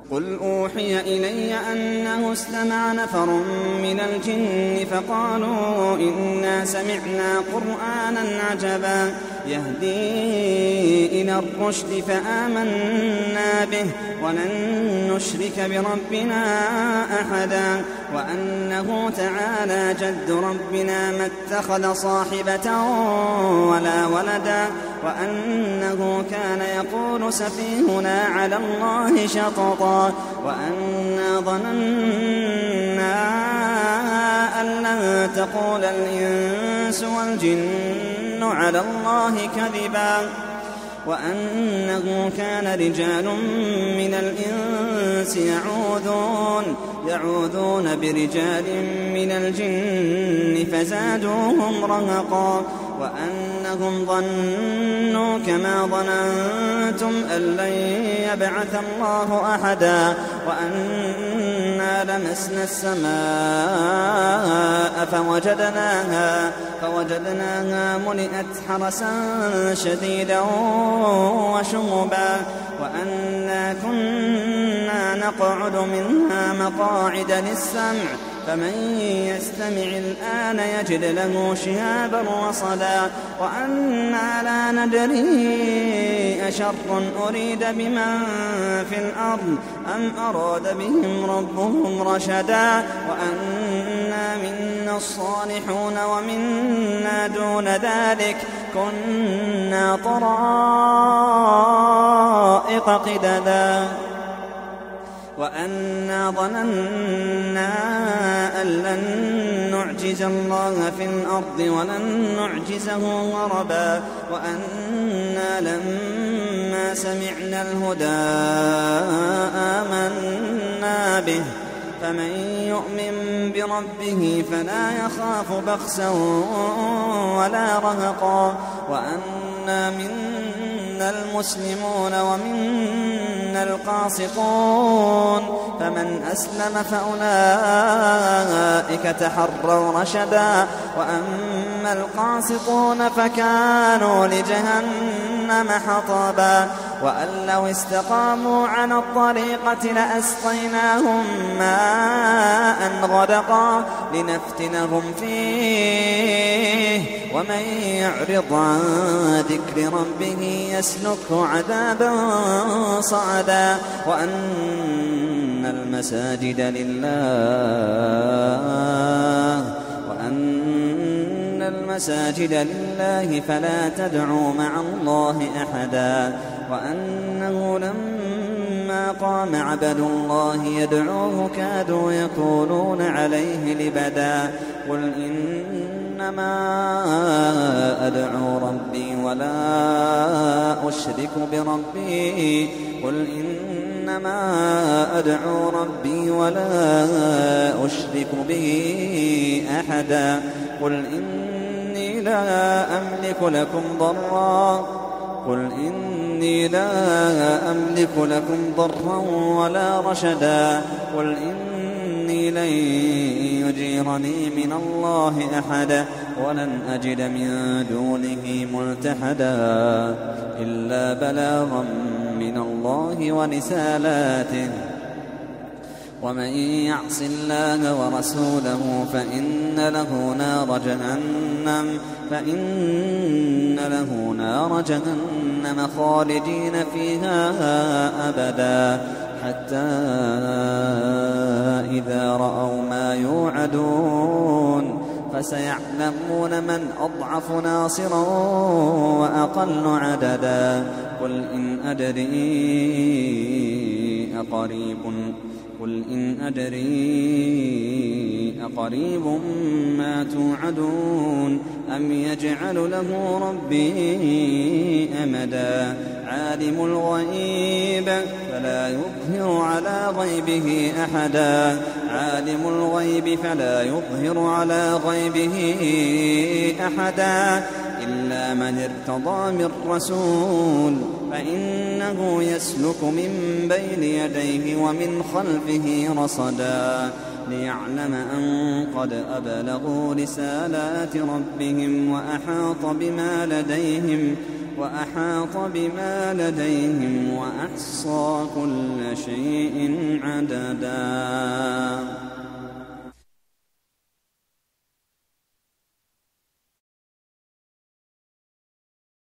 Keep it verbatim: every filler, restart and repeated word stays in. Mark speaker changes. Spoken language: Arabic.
Speaker 1: قل أوحي إلي أنه استمع نفر من الجن فقالوا إنا سمعنا قرآنا عجبا يهدي إلى الرشد فآمنا به ولن نشرك بربنا أحدا وأنه تعالى جد ربنا ما اتخذ صاحبة ولا ولدا وأنه كان يقول سفيهنا على الله شططا وأنا ظننا أن لن تقول الإنس والجن على الله كذبا وأنه كان رجال من الإنس يعوذون يعوذون برجال من الجن فزادوهم رهقا وأنهم ظنوا كما ظننتم أن لن يبعث الله أحدا وأنا لمسنا السماء فوجدناها فوجدناها ملئت حرسا شديدا وشهبا وأنا كنا نقعد منها مقاعد للسمع فمن يستمع الآن يجد له شهابا رصدا وأنا لا ندري أشر أريد بمن في الأرض أم أراد بهم ربهم رشدا وأنا منا الصالحون ومنا دون ذلك كنا طرائق قددا وأنا ظننا أن لن نعجز الله في الأرض ولن نعجزه هربا وأنا لما سمعنا الهدى آمنا به فمن يؤمن بربه فلا يخاف بخسا ولا رهقا وأنا منا المسلمون ومنا القاسطون فمن أسلم فأولئك تحروا رشدا وأما القاسطون فكانوا لجهنم حطبا وأن لو استقاموا على الطريقة لأسقيناهم ماء غدقا لنفتنهم فيه ومن يعرض عن ذكر ربه يسلكه عذابا صعدا وأن المساجد لله وأن المساجد لله فلا تدعوا مع الله أحدا وأنه لما قام عبد الله يدعوه كادوا يكونون عليه لبدا قل إنما أدعو ربي ولا أشرك بربي قل إنما أدعو ربي ولا أشرك به أحدا قل إني لا أملك لكم ضرا قل إني لا أملك لكم ضرا ولا رشدا قل إني لن يجيرني من الله أحدا ولن أجد من دونه ملتحدا إلا بلاغا من الله ورسالاته ومن يعص الله ورسوله فإن له نار جهنم فإن له نار جهنم خالدين فيها أبدا حتى إذا رأوا ما يوعدون فسيعلمون من أضعف ناصرا وأقل عددا قل إن أدري أقريب قل إن أدري أقريب ما توعدون أم يجعل له ربي أمدا عالم الغيب فلا يظهر على غيبه أحدا عالم الغيب فلا يظهر على غيبه أحدا إلا من ارتضى من رسول فإنه يسلك من بين يديه ومن خلفه رصدا ليعلم أن قد أبلغوا رسالات ربهم وأحاط بما لديهم وأحاط بما لديهم وأحصى كل شيء أحدا